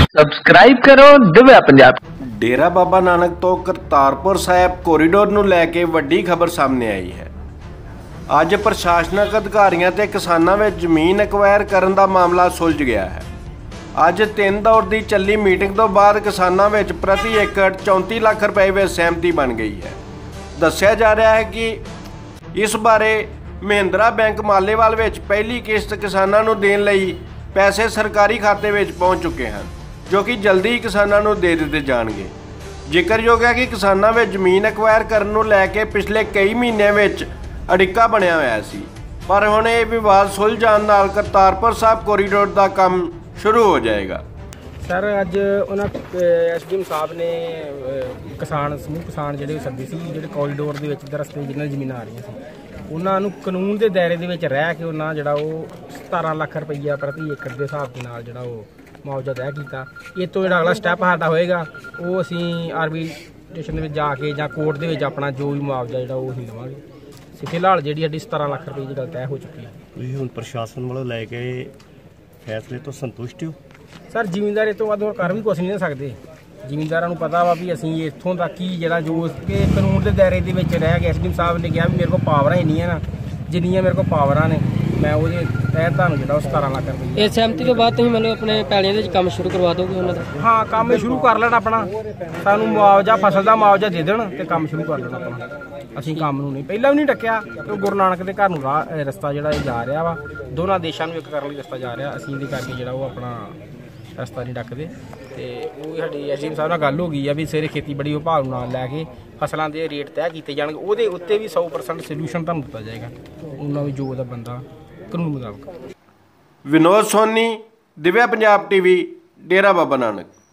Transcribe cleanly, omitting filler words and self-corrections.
Subscribe ਕਰੋ ਦਿਵਿਆ ਪੰਜਾਬ। ਡੇਰਾ ਬਾਬਾ ਨਾਨਕ ਤੋਂ Kartarpur Sahib corridor ਨੂੰ ਲੈ ਕੇ ਵੱਡੀ ਖਬਰ ਸਾਹਮਣੇ ਆਈ ਹੈ। ਅੱਜ ਪ੍ਰਸ਼ਾਸਨਿਕ ਅਧਿਕਾਰੀਆਂ ਤੇ ਕਿਸਾਨਾਂ ਵਿੱਚ ਜ਼ਮੀਨ ਐਕਵਾਇਰ ਕਰਨ ਦਾ ਮਾਮਲਾ ਸੁਲਝ ਗਿਆ ਹੈ। ਅੱਜ 3 ਦੌਰ ਦੀ ਚੱਲੀ ਮੀਟਿੰਗ ਤੋਂ ਬਾਅਦ ਕਿਸਾਨਾਂ ਵਿੱਚ ਪ੍ਰਤੀ ਏਕੜ 34 ਲੱਖ ਰੁਪਏ ਵਿੱਚ ਸਹਿਮਤੀ ਬਣ ਗਈ ਹੈ। ਦੱਸਿਆ ਜਾ ਰਿਹਾ ਹੈ ਕਿ ਇਸ ਬਾਰੇ ਮਹਿੰਦਰਾ ਬੈਂਕ ਮਾਲੇਵਾਲ ਵਿੱਚ ਪਹਿਲੀ ਕਿਸ਼ਤ ਕਿਸਾਨਾਂ ਨੂੰ ਦੇਣ ਲਈ ਪੈਸੇ ਸਰਕਾਰੀ ਖਾਤੇ ਵਿੱਚ ਪਹੁੰਚ ਚੁੱਕੇ ਹਨ, ਜੋ ਕਿ ਜਲਦੀ ਹੀ ਕਿਸਾਨਾਂ ਨੂੰ ਦੇ ਦਿੱਤੇ ਜਾਣਗੇ। ਜ਼ਿਕਰਯੋਗ ਹੈ ਕਿ ਕਿਸਾਨਾਂ ਵਿੱਚ ਜ਼ਮੀਨ ਐਕਵਾਇਰ ਕਰਨ ਨੂੰ ਲੈ ਕੇ ਪਿਛਲੇ ਕਈ ਮਹੀਨਿਆਂ ਵਿੱਚ ਅੜਿੱਕਾ ਬਣਿਆ ਹੋਇਆ ਸੀ, ਪਰ ਹੁਣ ਇਹ ਵਿਵਾਦ ਸੁਲਝ ਜਾਣ ਨਾਲ ਕਰਤਾਰਪੁਰ ਸਾਹਿਬ ਕੋਰੀਡੋਰ ਦਾ ਕੰਮ ਸ਼ੁਰੂ ਹੋ ਜਾਏਗਾ। सर अज उन्होंने SDM साहब ने किसान समूह किसान जो सदी से जो कोरीडोर के रस्ते जिन्होंने जमीन आ रही सी उन्होंने कानून के दायरे के रह के उन्होंने जो 17 लाख रुपया प्रति एकड़ के हिसाब के नाल जो मुआवजा तय किया। इस तो जो अगला स्टैप साडा होएगा वो असी आर्बीट्रेशन में जाके या कोर्ट के अपना जो भी मुआवजा जो लवांगे। फिलहाल जी 17 लाख रुपये की गल तय हो चुकी है। ਤੁਸੀਂ ਹੁਣ ਪ੍ਰਸ਼ਾਸਨ ਵੱਲੋਂ ਲੈ ਕੇ फैसले तो संतुष्ट हो? सर जिमींदार इस तो वध कर भी कुछ नहीं दे सकते। जिमींदारों को पता वा भी असी इतों तक ही जो कि कानून के दायरे के रह गए। SDM साहब ने कहा भी मेरे को पावर है नहीं है ना, जिन्नियां मेरे को पावर ने मैं वो तहत जो 17 लाख रुपये इस सहमति के बाद तुम मैंने अपने पैलियां दे काम शुरू करवा दोगे उन्होंने? हाँ काम शुरू कर लेना अपना, सानू मुआवजा फसल का मुआवजा दे देन ते काम शुरू कर लेना अपना। असीं काम नूं नहीं पहला भी नहीं टक्या तो गुरु नानक के घर नूं रस्ता जो जा रहा वा दोनों देशों में एक करने रस्ता जा रहा। असीं इहदे करके जो अपना रस्ता नहीं डकते तो वो साडी SDM साहब नाल गल हो गई है भी सवेरे खेतीबाड़ी विभाग नाल लैके फसलों के रेट तय किए जाएंगे। वो उत्ते भी 100% सोल्यूशन तुहानूं दिता जाएगा, उन्होंने भी जो बंदा कानून मुताबिक। विनोद सोनी, दिव्या पंजाब TV, डेरा बाबा नानक।